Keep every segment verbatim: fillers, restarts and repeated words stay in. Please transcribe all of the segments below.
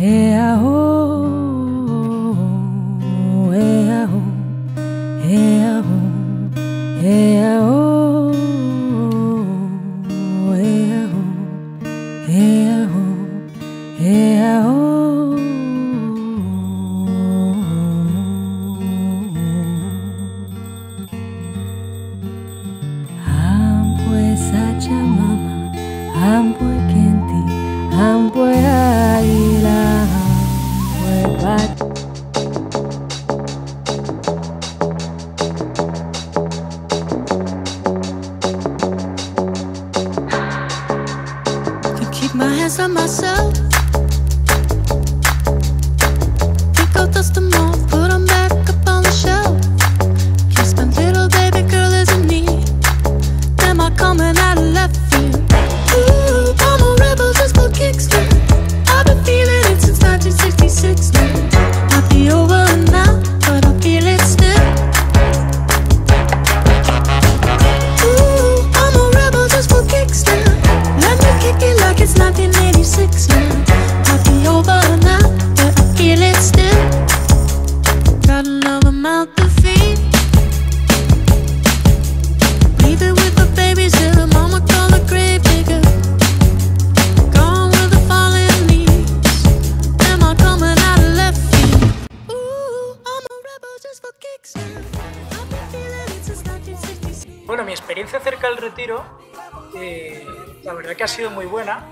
My hands on myself. Pick out dust them off, put them back up on the shelf. Kiss my little baby girl isn't me. Am I coming out of left field? Ooh, I'm a rebel just for kicks. I've been feeling it since nineteen sixty-six now. Might be over now, but I feel it still. Ooh, I'm a rebel just for kicks now. Let me kick it like it's nineteen eighty-six now. Might be over now, but I feel it still. Got another mouth to feed. Leave it with the babies till the mama call the grave digger. Gone with the falling leaves. Am I coming out of left field? Ooh, I'm a rebel just for kicks now. I've been feeling it since nineteen sixty-six. Bueno, mi experiencia cerca del retiro, eh, la verdad que ha sido muy buena.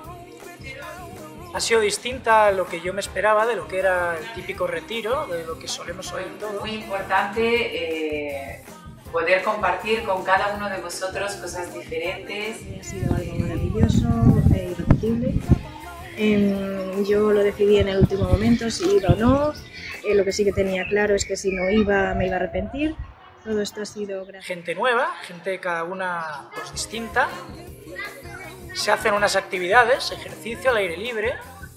Ha sido distinta a lo que yo me esperaba, de lo que era el típico retiro, de lo que solemos oír todos. Muy importante eh, poder compartir con cada uno de vosotros cosas diferentes. Ha sido algo maravilloso e irrepetible. Eh, yo lo decidí en el último momento si iba o no. Eh, lo que sí que tenía claro es que si no iba me iba a arrepentir. Todo esto ha sido gracias. Gente nueva, gente cada una pues, distinta. Se hacen unas actividades, ejercicio al aire libre,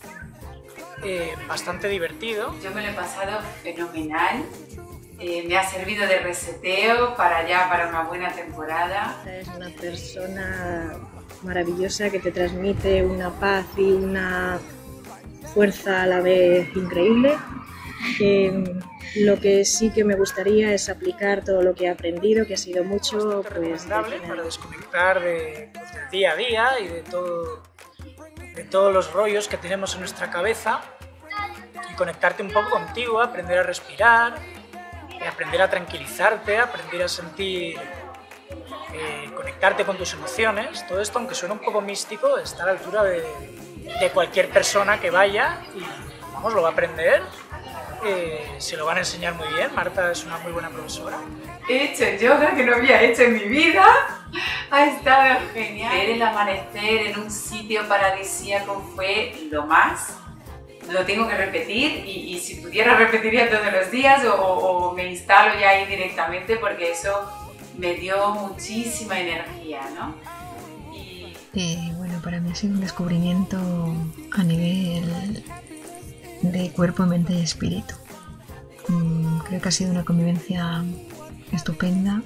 eh, bastante divertido. Yo me lo he pasado fenomenal, eh, me ha servido de reseteo para ya para una buena temporada. Es una persona maravillosa que te transmite una paz y una fuerza a la vez increíble. Eh, lo que sí que me gustaría es aplicar todo lo que he aprendido, que ha sido mucho. Pues, recomendable para desconectar de, pues, del día a día y de, todo, de todos los rollos que tenemos en nuestra cabeza y conectarte un poco contigo, aprender a respirar, aprender a tranquilizarte, aprender a sentir, eh, conectarte con tus emociones. Todo esto, aunque suene un poco místico, está a la altura de, de cualquier persona que vaya y vamos, lo va a aprender. Eh, se lo van a enseñar muy bien. Marta es una muy buena profesora. He hecho yoga que no había hecho en mi vida. Ha estado genial. Ver el amanecer en un sitio paradisíaco fue lo más. Lo tengo que repetir y, y si pudiera repetiría todos los días o, o, o me instalo ya ahí directamente porque eso me dio muchísima energía, ¿no? Y... Eh, bueno, para mí ha sido un descubrimiento a nivel de cuerpo, mente y espíritu. Mm, creo que ha sido una convivencia estupenda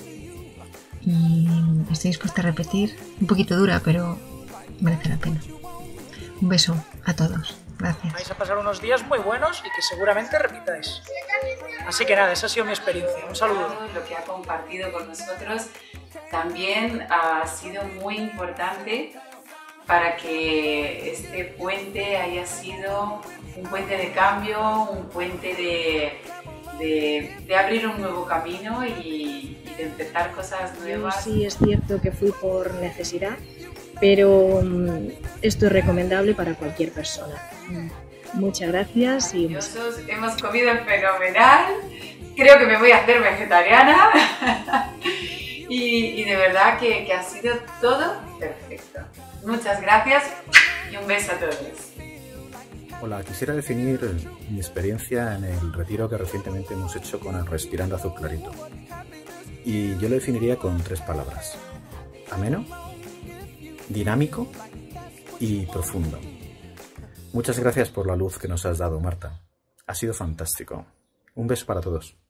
y estoy dispuesta a repetir. Un poquito dura, pero merece la pena. Un beso a todos. Gracias. Vais a pasar unos días muy buenos y que seguramente repitáis. Así que nada, esa ha sido mi experiencia. Un saludo. Lo que ha compartido con nosotros también ha sido muy importante para que este puente haya sido un puente de cambio, un puente de, de, de abrir un nuevo camino y, y de empezar cosas nuevas. Yo sí es cierto que fui por necesidad, pero um, esto es recomendable para cualquier persona. Muchas gracias. Y Nosotros hemos comido fenomenal, creo que me voy a hacer vegetariana y, y de verdad que, que ha sido todo perfecto. Muchas gracias y un beso a todos. Hola, quisiera definir mi experiencia en el retiro que recientemente hemos hecho con el Respirando Azul Clarito. Y yo lo definiría con tres palabras: ameno, dinámico y profundo. Muchas gracias por la luz que nos has dado, Marta. Ha sido fantástico. Un beso para todos.